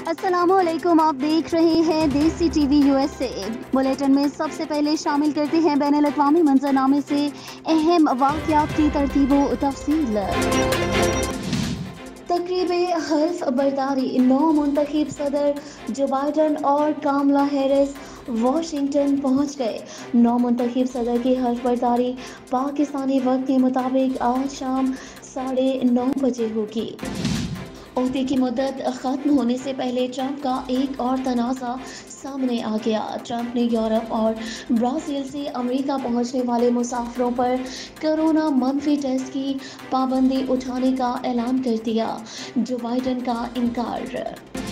अस्सलाम वालेकुम, आप देख रहे हैं देसी टीवी USA। बुलेटिन में सबसे पहले शामिल करते हैं बैनुल अक़वामी मंजरनामे से अहम वाक़यात की तरतीब व तफसील। तकरीबे हल्फ बर्दारी, नौ मुंतखब सदर जो बाइडन और कामला हैरिस वाशिंगटन पहुंच गए। नौ मुंतखब सदर की हल्फ बर्दारी पाकिस्तानी वक्त के मुताबिक आज शाम 9:30 बजे होगी। ओहदे की मुद्दत ख़त्म होने से पहले ट्रंप का एक और तनाज़ा सामने आ गया। ट्रंप ने यूरोप और ब्राज़ील से अमेरिका पहुंचने वाले मुसाफिरों पर कोरोना मनफी टेस्ट की पाबंदी उठाने का ऐलान कर दिया। जो बाइडन का इनकार।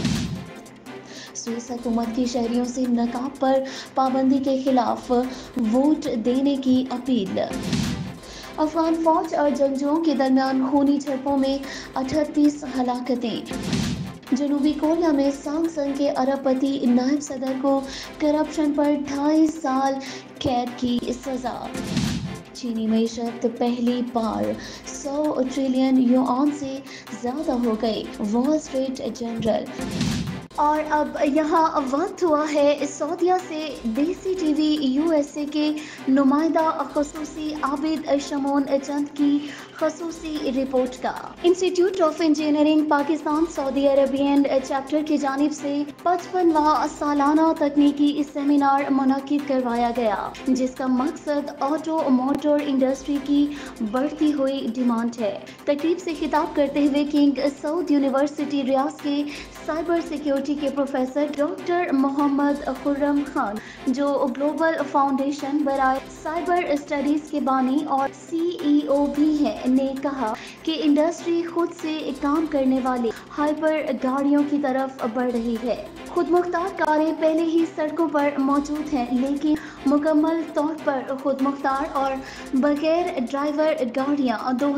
स्विस हुकूमत की शहरियों से नकाब पर पाबंदी के खिलाफ वोट देने की अपील। अफगान फौज और जंगजुओं के दरमियान खूनी झड़पों में 38 हलाकतें। जनूबी कोरिया में सांगसंग के अरबपति नायब सदर को करप्शन पर 2.5 साल कैद की सजा। चीनी मईशत पहली बार 100 ट्रिलियन युआन से ज्यादा हो गई, वॉल स्ट्रीट जर्नल। और अब यहाँ वक्त हुआ है सऊदीया से देसी टीवी USA के नुमाइंदा खसूसी आबिद शमोन चंद की खसूसी रिपोर्ट का। Institute of engineering Pakistan Saudi Arabian chapter की जानिब से 55वां सालाना तकनीकी सेमिनार मुनक्किद करवाया गया, जिसका मकसद ऑटो मोटर इंडस्ट्री की बढ़ती हुई डिमांड है। तकरीब से खिताब करते हुए किंग सऊद यूनिवर्सिटी रियाज के साइबर सिक्योरिटी के प्रोफेसर डॉक्टर मोहम्मद खुर्रम खान, जो ग्लोबल फाउंडेशन बराए साइबर स्टडीज के बानी और CEO भी हैं, ने कहा कि इंडस्ट्री खुद से काम करने वाली हाइपर गाड़ियों की तरफ बढ़ रही है। खुद मुख्तार कारें पहले ही सड़कों पर मौजूद हैं, लेकिन मुकम्मल तौर पर खुद मुख्तार और बगैर ड्राइवर गाड़ियां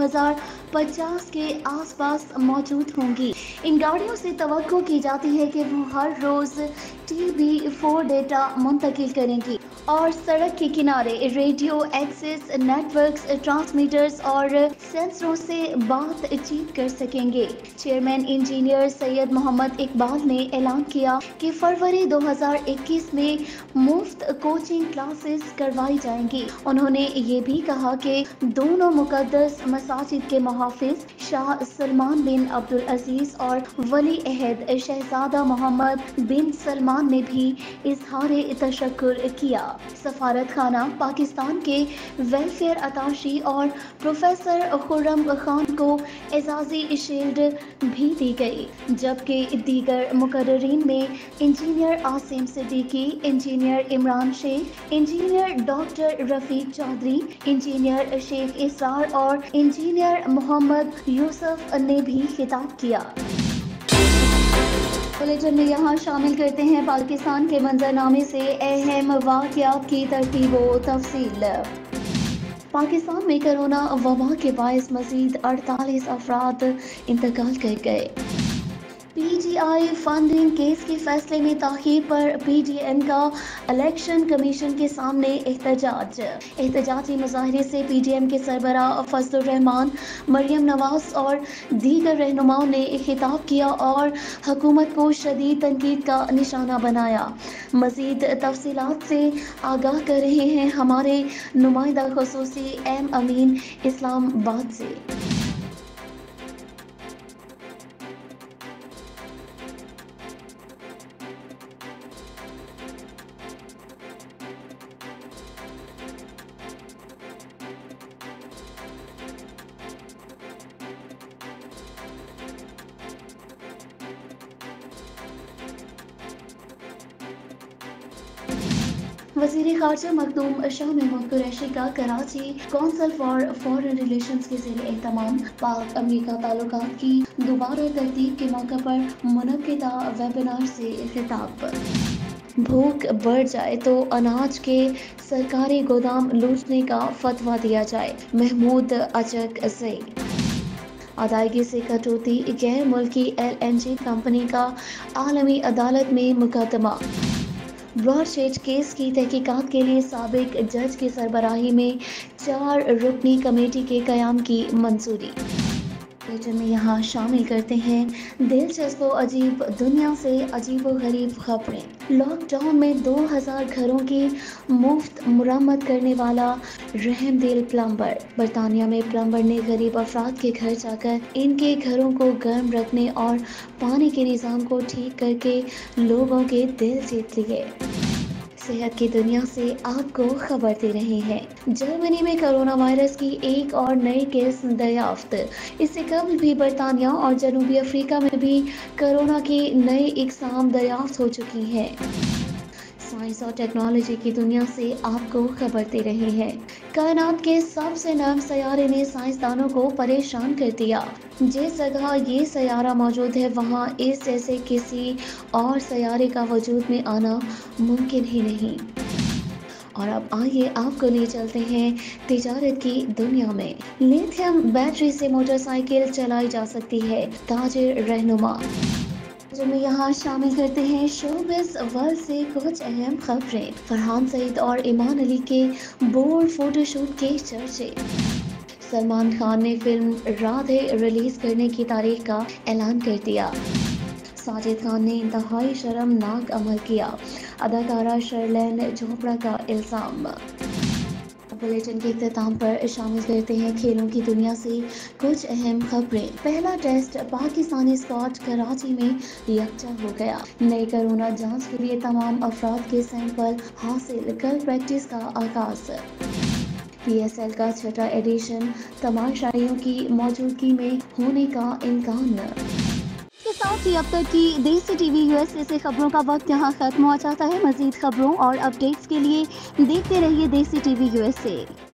2050 के आसपास मौजूद होंगी। इन गाड़ियों से तवक्को की जाती है कि वो हर रोज TB4 डेटा मुंतकिल करेंगी और सड़क के किनारे रेडियो एक्सेस नेटवर्क्स, ट्रांसमीटर्स और सेंसरों से बातचीत कर सकेंगे। चेयरमैन इंजीनियर सैयद मोहम्मद इकबाल ने ऐलान किया कि फरवरी 2021 में मुफ्त कोचिंग क्लासेस करवाई जाएंगी। उन्होंने ये भी कहा कि दोनों मुकद्दस मसाजिद के मुहाफिज शाह सलमान बिन अब्दुल अजीज और वली अहद शहजादा मोहम्मद बिन सलमान ने भी इजहार तशक्कुर किया। सफारत खाना पाकिस्तान के वेलफेयर अताशी और प्रोफेसर खुर्रम खान को एजाजी शील्ड भी दी गई, जबकि दीगर मुकर्ररीन में engineer Asim Siddiqui, engineer Imran Sheikh, engineer doctor Rafiq Chaudhry, engineer Sheikh Israr और इंजीनियर मोहम्मद यूसुफ ने भी खिताब किया। बुलेटिन में यहाँ शामिल करते हैं पाकिस्तान के मंजरनामे से अहम वाक़यात की तरतीब व तफसील। पाकिस्तान में कोरोना वबा के बायस मज़ीद 48 अफराद इंतकाल कर गए। PGI फंडिंग केस के फैसले में ताख़ीर पर PDM का इलेक्शन कमीशन के सामने एहतजाज। एहतजाजी मुजाहरे से PDM के सरबराह फजलुर रहमान, मरियम नवाज और दीगर रहनुमाओं ने खिताब किया और हुकूमत को शदीद तनकीद का निशाना बनाया। मज़ीद तफसीलात से आगाह कर रहे हैं हमारे नुमाइंदा खसूसी M अमीन इस्लामाबाद से। वज़ीर ख़ारजा मखदूम शाह महमूद कुरैशी का Karachi council for foreign relations के ज़ेरे एहतमाम पाक अमेरिका ताल्लुकात की दोबारा तरतीब के मौके पर मुनक्किदा वेबिनार से खिताब। भूख बढ़ जाए तो अनाज के सरकारी गोदाम लूटने का फतवा दिया जाए, महमूद अचक से। अदायगी से कटौती, गैर मुल्की LNG कंपनी का आलमी अदालत में मुकदमा। ब्रॉडशेड केस की तहकीकात के लिए साबिक जज की सरबराही में 4 रुकनी कमेटी के क़याम की मंजूरी। बुलेटिन में यहाँ शामिल करते हैं दिलचस्प व अजीब दुनिया से अजीब व गरीब खबरें। लॉकडाउन में 2000 घरों की मुफ्त मुरम्मत करने वाला रहमदिल प्लम्बर। बर्तानिया में प्लम्बर ने गरीब अफराद के घर जाकर इनके घरों को गर्म रखने और पानी के निज़ाम को ठीक करके लोगों के दिल जीत लिए। सेहत की दुनिया से आपको खबर दे रहे हैं। जर्मनी में कोरोना वायरस की एक और नई केस दरियाफ्त। इससे कबल भी बर्तानिया और जनूबी अफ्रीका में भी कोरोना की नई इकसाम दरियाफ्त हो चुकी है। साइंस और टेक्नोलॉजी की दुनिया से आपको खबर दे रहे हैं। कायनात के सबसे नर्म सैयारे ने साइंसदानों को परेशान कर दिया। जिस जगह ये सैयारा मौजूद है वहाँ इस जैसे किसी और सैयारे का वजूद में आना मुमकिन ही नहीं। और अब आइए आपको ले चलते हैं तिजारत की दुनिया में। लिथियम बैटरी से मोटरसाइकिल चलाई जा सकती है, ताजिर रहनुमा। में यहाँ शामिल करते हैं शोबिज़ वर्ल्ड से कुछ अहम खबरें। फरहान सईद और ईमान अली के बोल्ड फोटोशूट के चर्चे। सलमान खान ने फिल्म राधे रिलीज करने की तारीख का ऐलान कर दिया। साजिद खान ने इंतहाई शर्मनाक अमल किया, अदाकारा शर्लेन चोपड़ा का इल्जाम। बुलेटिन के इख्तिताम पर शामिल करते हैं खेलों की दुनिया से कुछ अहम खबरें। पहला टेस्ट पाकिस्तानी स्क्वाड कराची में यकजा हो गया। नए कोरोना जांच के लिए तमाम अफराद के सैंपल हासिल, कल प्रैक्टिस का आगाज। PSL का छठा एडिशन तमाशाइयों की मौजूदगी में होने का इम्कान। के साथ ही अब तक की देसी टीवी USA से खबरों का वक्त यहाँ खत्म हो जाता है। मजीद खबरों और अपडेट्स के लिए देखते रहिए देसी टीवी USA।